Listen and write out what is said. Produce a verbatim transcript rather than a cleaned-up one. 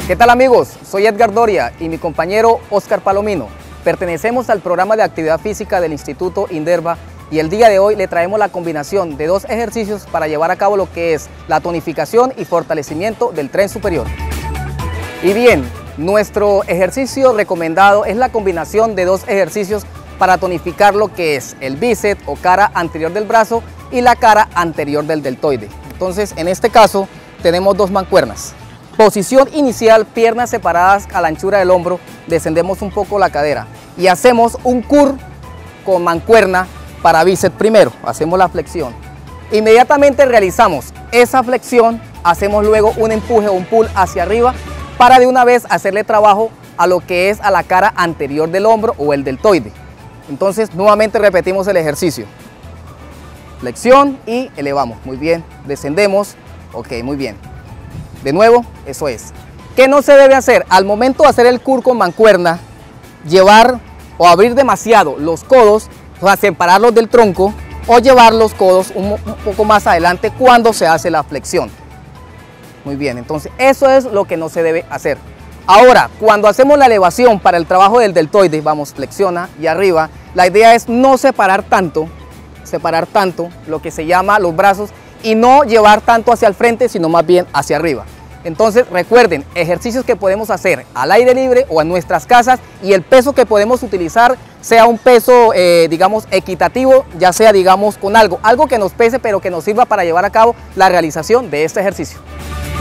¿Qué tal amigos? Soy Edgar Doria y mi compañero Oscar Palomino. Pertenecemos al programa de actividad física del Instituto Inderva y el día de hoy le traemos la combinación de dos ejercicios para llevar a cabo lo que es la tonificación y fortalecimiento del tren superior. Y bien, nuestro ejercicio recomendado es la combinación de dos ejercicios para tonificar lo que es el bíceps o cara anterior del brazo y la cara anterior del deltoide. Entonces, en este caso, tenemos dos mancuernas. Posición inicial, piernas separadas a la anchura del hombro, descendemos un poco la cadera y hacemos un curl con mancuerna para bíceps primero, hacemos la flexión. Inmediatamente realizamos esa flexión, hacemos luego un empuje o un pull hacia arriba para de una vez hacerle trabajo a lo que es a la cara anterior del hombro o el deltoide. Entonces nuevamente repetimos el ejercicio. Flexión y elevamos, muy bien, descendemos, ok, muy bien. De nuevo, eso es. ¿Qué no se debe hacer? Al momento de hacer el curl con mancuerna, llevar o abrir demasiado los codos, o sea, separarlos del tronco o llevar los codos un, un poco más adelante cuando se hace la flexión. Muy bien, entonces eso es lo que no se debe hacer. Ahora, cuando hacemos la elevación para el trabajo del deltoide, vamos, flexiona y arriba, la idea es no separar tanto, separar tanto lo que se llama los brazos y no llevar tanto hacia el frente, sino más bien hacia arriba. Entonces recuerden, ejercicios que podemos hacer al aire libre o en nuestras casas y el peso que podemos utilizar sea un peso, eh, digamos, equitativo, ya sea, digamos, con algo, algo que nos pese pero que nos sirva para llevar a cabo la realización de este ejercicio.